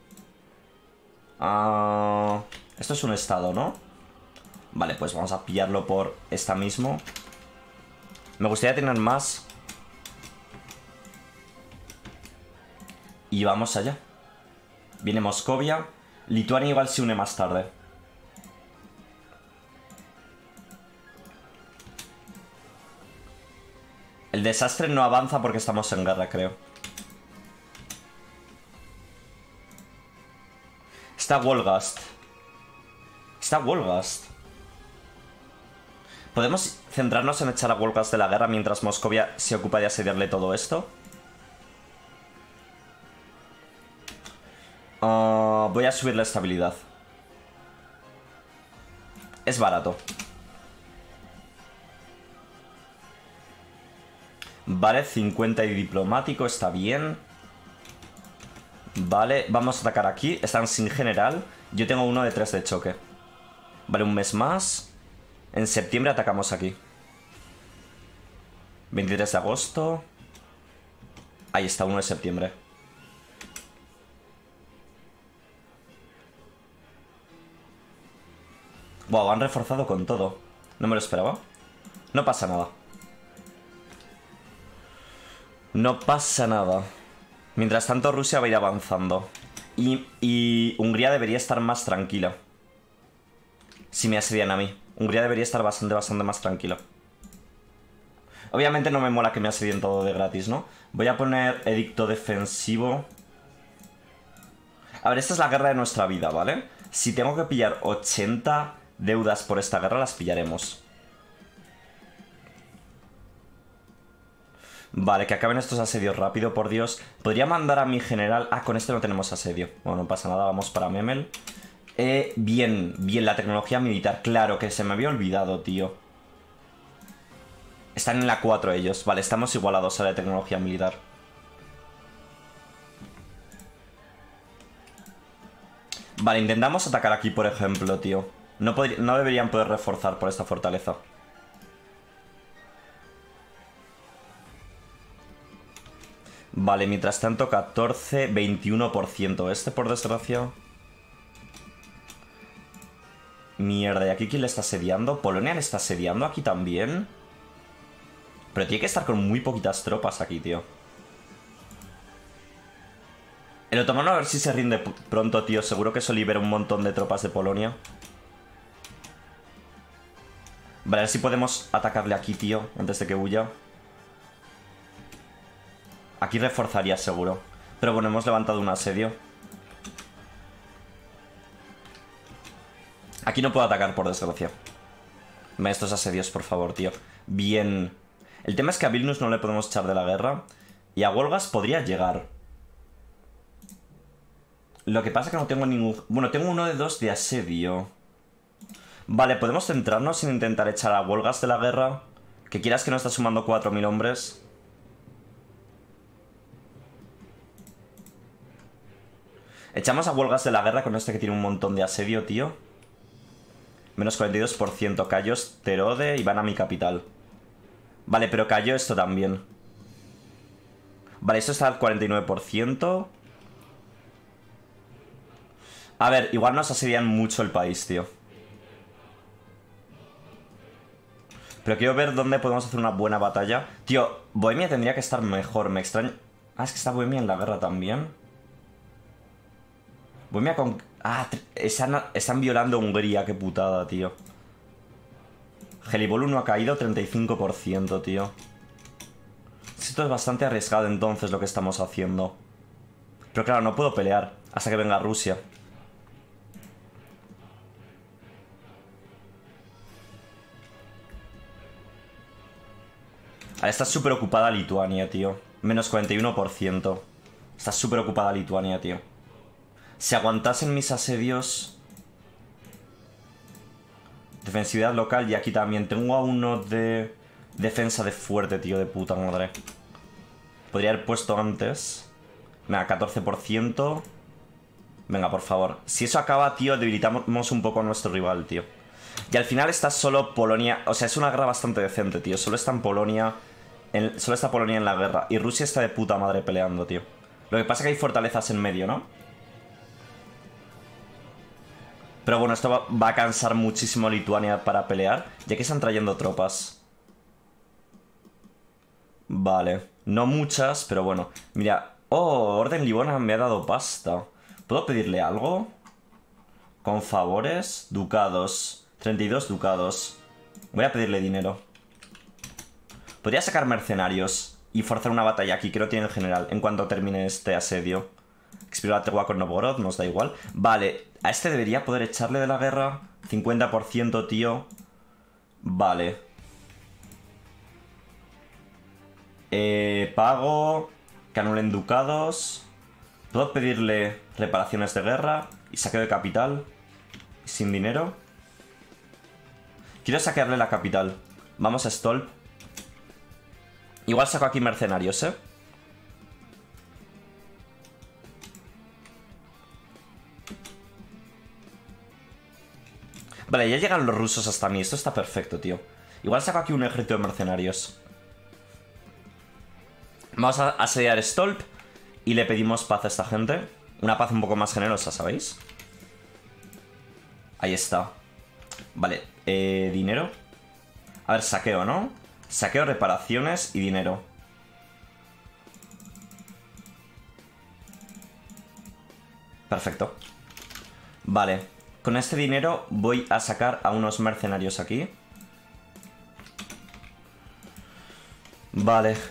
Esto es un estado, ¿no? Vale, pues vamos a pillarlo por esta mismo. Me gustaría tener más. Y vamos allá. Viene Moscovia. Lituania igual se une más tarde. El desastre no avanza porque estamos en guerra, creo. Está Wolgast. Está Wolgast. ¿Podemos centrarnos en echar a Wolgast de la guerra mientras Moscovia se ocupa de asediarle todo esto? Voy a subir la estabilidad. Es barato. Vale, 50 y diplomático, está bien. Vale, vamos a atacar aquí. Están sin general. Yo tengo uno de 3 de choque. Vale, un mes más. En septiembre atacamos aquí. 23 de agosto. Ahí está, 1 de septiembre. Wow, han reforzado con todo. No me lo esperaba. No pasa nada. No pasa nada. Mientras tanto, Rusia va a ir avanzando. Y Hungría debería estar más tranquila. Si me asedian a mí. Hungría debería estar bastante más tranquila. Obviamente no me mola que me asedien todo de gratis, ¿no? Voy a poner edicto defensivo. A ver, esta es la guerra de nuestra vida, ¿vale? Si tengo que pillar 80 deudas por esta guerra, las pillaremos. Vale, que acaben estos asedios rápido, por Dios. Podría mandar a mi general... Ah, con este no tenemos asedio. Bueno, no pasa nada, vamos para Memel. Bien, bien, la tecnología militar. Claro, que se me había olvidado, tío. Están en la 4 ellos. Vale, estamos igualados a la tecnología militar. Vale, intentamos atacar aquí, por ejemplo, tío. No deberían poder reforzar por esta fortaleza. Vale, mientras tanto 14, 21%. Este, por desgracia. Mierda, ¿y aquí quién le está asediando? ¿Polonia le está asediando aquí también? Pero tiene que estar con muy poquitas tropas aquí, tío. El otomano a ver si se rinde pronto, tío. Seguro que eso libera un montón de tropas de Polonia. Vale, a ver si podemos atacarle aquí, tío, antes de que huya. Aquí reforzaría seguro. Pero bueno, hemos levantado un asedio. Aquí no puedo atacar, por desgracia. Ven estos asedios, por favor, tío. Bien. El tema es que a Vilnius no le podemos echar de la guerra. Y a Wolgas podría llegar. Lo que pasa es que no tengo ningún... Bueno, tengo uno de 2 de asedio. Vale, podemos centrarnos en intentar echar a Wolgas de la guerra. Que quieras que no está sumando 4000 hombres. Echamos a Wolgas de la guerra con este que tiene un montón de asedio, tío. Menos 42%. Cayó Sterode y van a mi capital. Vale, pero cayó esto también. Vale, esto está al 49%. A ver, igual nos asedian mucho el país, tío. Pero quiero ver dónde podemos hacer una buena batalla. Tío, Bohemia tendría que estar mejor, me extraña. Ah, es que está Bohemia en la guerra también. Bohemia con... Ah, están violando Hungría, qué putada, tío. Gelibolu no ha caído, 35%, tío. Esto es bastante arriesgado entonces lo que estamos haciendo. Pero claro, no puedo pelear hasta que venga Rusia. Ahora está súper ocupada Lituania, tío. Menos 41%. Está súper ocupada Lituania, tío. Si aguantasen mis asedios... Defensividad local y aquí también. Tengo a uno de... Defensa de fuerte, tío, de puta madre. Podría haber puesto antes. Venga, 14%. Venga, por favor. Si eso acaba, tío, debilitamos un poco a nuestro rival, tío. Y al final está solo Polonia... O sea, es una guerra bastante decente, tío. Solo está en Polonia... Solo está Polonia en la guerra. Y Rusia está de puta madre peleando, tío. Lo que pasa es que hay fortalezas en medio, ¿no? Pero bueno, esto va a cansar muchísimo a Lituania para pelear. Ya que están trayendo tropas. Vale. No muchas, pero bueno. Mira. Oh, Orden Livona me ha dado pasta. ¿Puedo pedirle algo? Con favores. Ducados. 32 ducados. Voy a pedirle dinero. Podría sacar mercenarios y forzar una batalla aquí, que no tiene el general, en cuanto termine este asedio. Expiró la tregua con Novgorod, nos da igual. Vale, a este debería poder echarle de la guerra. 50%, tío. Vale. Pago. Que anulen ducados. Puedo pedirle reparaciones de guerra y saqueo de capital. Sin dinero. Quiero saquearle la capital. Vamos a Stolp. Igual saco aquí mercenarios, ¿eh? Vale, ya llegan los rusos hasta mí. Esto está perfecto, tío. Igual saco aquí un ejército de mercenarios. Vamos a asediar Stolp y le pedimos paz a esta gente. Una paz un poco más generosa, ¿sabéis? Ahí está. Vale, dinero. A ver, saqueo, ¿no? Saqueo, reparaciones y dinero. Perfecto. Vale, con este dinero voy a sacar a unos mercenarios aquí. Vale.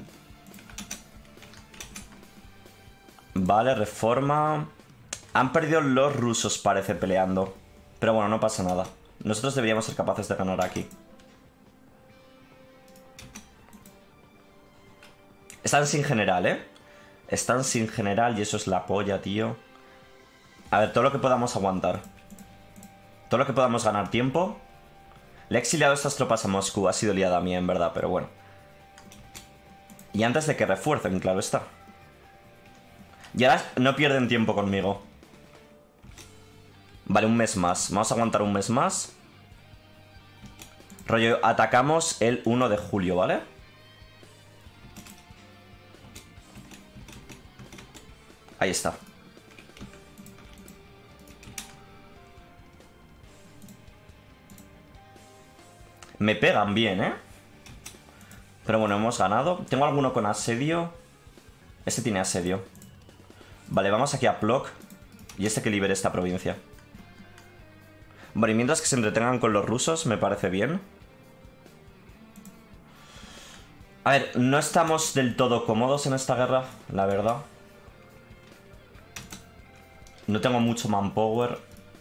Vale, reforma. Han perdido los rusos, parece, peleando. Pero bueno, no pasa nada. Nosotros deberíamos ser capaces de ganar aquí. Están sin general, ¿eh? Están sin general y eso es la polla, tío. A ver, todo lo que podamos aguantar. Todo lo que podamos ganar tiempo. Le he exiliado estas tropas a Moscú. Ha sido liada mía, en verdad, pero bueno. Y antes de que refuercen, claro está. Y ahora no pierden tiempo conmigo. Vale, un mes más. Vamos a aguantar un mes más. Rollo, atacamos el 1 de julio, ¿vale? Ahí está. Me pegan bien, ¿eh? Pero bueno, hemos ganado. Tengo alguno con asedio. Este tiene asedio. Vale, vamos aquí a Plock. Y este que libere esta provincia. Vale, y mientras que se entretengan con los rusos, me parece bien. A ver, no estamos del todo cómodos en esta guerra, la verdad. No tengo mucho manpower.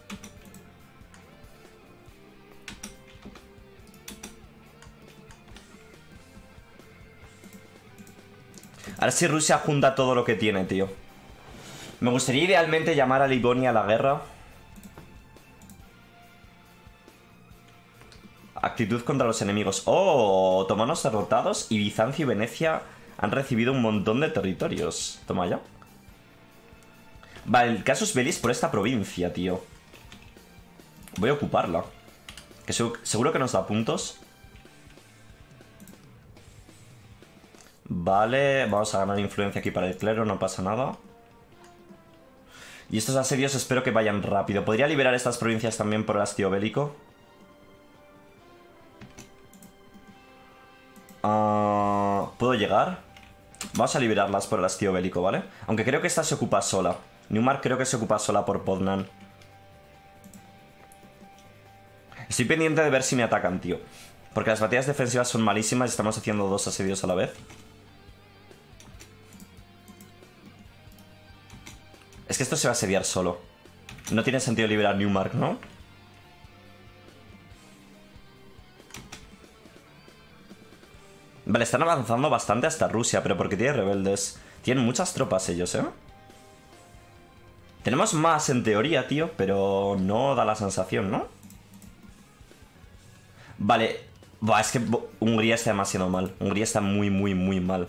A ver si Rusia junta todo lo que tiene, tío. Me gustaría idealmente llamar a Livonia a la guerra. Actitud contra los enemigos. ¡Oh! Otomanos derrotados y Bizancio y Venecia han recibido un montón de territorios. Toma ya. Vale, el casus belli es por esta provincia, tío. Voy a ocuparla. Que seguro que nos da puntos. Vale, vamos a ganar influencia aquí para el clero, no pasa nada. Y estos asedios espero que vayan rápido. ¿Podría liberar estas provincias también por el hastío bélico? ¿Puedo llegar? Vamos a liberarlas por el hastío bélico, ¿vale? Aunque creo que esta se ocupa sola. Neumark creo que se ocupa sola por Poznan. Estoy pendiente de ver si me atacan, tío. Porque las batallas defensivas son malísimas y estamos haciendo dos asedios a la vez. Es que esto se va a asediar solo. No tiene sentido liberar Neumark, ¿no? Vale, están avanzando bastante hasta Rusia, pero porque tiene rebeldes. Tienen muchas tropas ellos, ¿eh? Tenemos más en teoría, tío, pero no da la sensación, ¿no? Vale. Buah, es que Hungría está demasiado mal. Hungría está muy, muy, muy mal.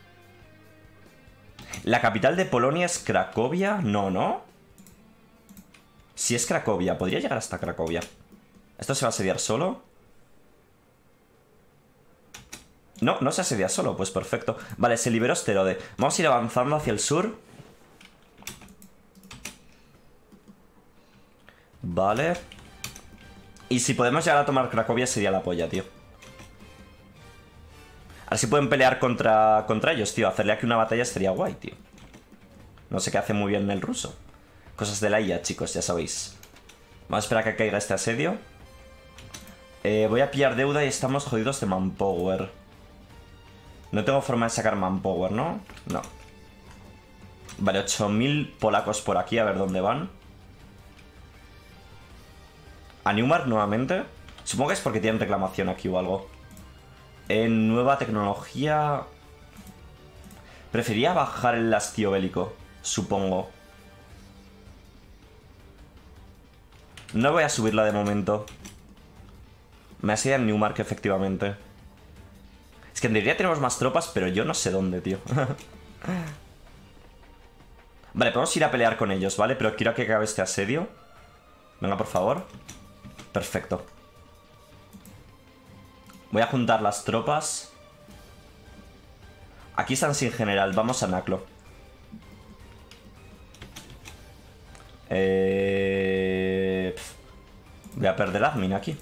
¿La capital de Polonia es Cracovia? No, ¿no? Si es Cracovia, podría llegar hasta Cracovia. ¿Esto se va a asediar solo? No, no se asedia solo, pues perfecto. Vale, se liberó Sterode. Vamos a ir avanzando hacia el sur. Vale. Y si podemos llegar a tomar Cracovia sería la polla, tío. A ver si pueden pelear contra ellos, tío. Hacerle aquí una batalla sería guay, tío. No sé qué hace muy bien el ruso. Cosas de la IA, chicos, ya sabéis. Vamos a esperar a que caiga este asedio. Voy a pillar deuda y estamos jodidos de manpower. No tengo forma de sacar manpower, ¿no? No. Vale, 8000 polacos por aquí, a ver dónde van. A Neumark nuevamente. Supongo que es porque tienen reclamación aquí o algo. Nueva tecnología. Prefería bajar el hastío bélico, supongo. No voy a subirla de momento. Me hacía en Neumark, efectivamente. Es que en teoría tenemos más tropas, pero yo no sé dónde, tío. Vale, podemos ir a pelear con ellos, ¿vale? Pero quiero que acabe este asedio. Venga, por favor. Perfecto. Voy a juntar las tropas. Aquí están sin general, vamos a Naklo. Voy a perder admin aquí.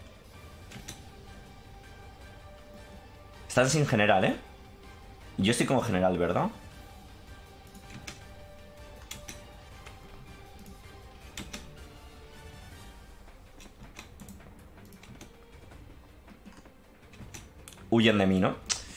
Están sin general, ¿eh? Yo estoy como general, ¿verdad? Huyen de mí, ¿no?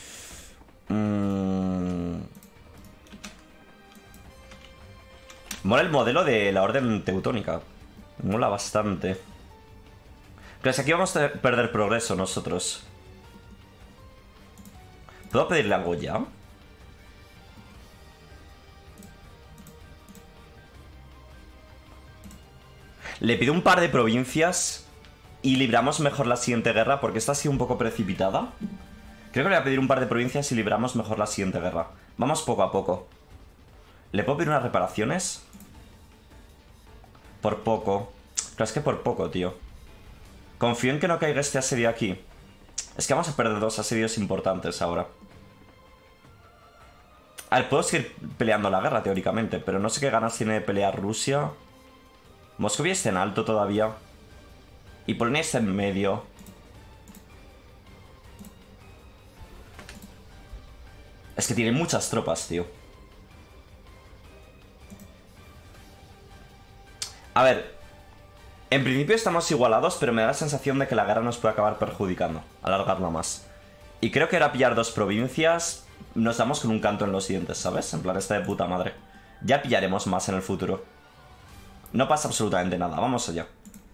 Mola el modelo de la orden teutónica. Mola bastante. Pero es que aquí vamos a perder progreso nosotros. ¿Puedo pedirle algo ya? Le pido un par de provincias y libramos mejor la siguiente guerra, porque esta ha sido un poco precipitada. Creo que le voy a pedir un par de provincias y libramos mejor la siguiente guerra. Vamos poco a poco. ¿Le puedo pedir unas reparaciones? Por poco. Pero es que por poco, tío. Confío en que no caiga este asedio aquí. Es que vamos a perder 2 asedios importantes ahora. A ver, puedo seguir peleando la guerra, teóricamente, pero no sé qué ganas tiene de pelear Rusia. Moscovia está en alto todavía. Y Polonia está en medio. Es que tiene muchas tropas, tío. A ver, en principio estamos igualados, pero me da la sensación de que la guerra nos puede acabar perjudicando, alargarla más. Y creo que ahora pillar 2 provincias nos damos con un canto en los dientes, ¿sabes? En plan, está de puta madre. Ya pillaremos más en el futuro. No pasa absolutamente nada, vamos allá.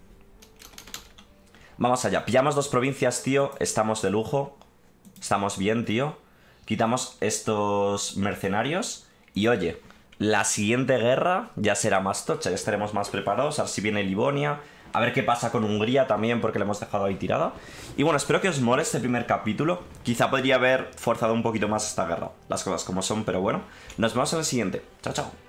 Vamos allá, pillamos 2 provincias, tío, estamos de lujo. Estamos bien, tío. Quitamos estos mercenarios. Y oye, la siguiente guerra ya será más tocha, ya estaremos más preparados. A ver si viene Livonia, a ver qué pasa con Hungría también, porque la hemos dejado ahí tirada. Y bueno, espero que os mole este primer capítulo. Quizá podría haber forzado un poquito más esta guerra, las cosas como son, pero bueno. Nos vemos en el siguiente. Chao, chao.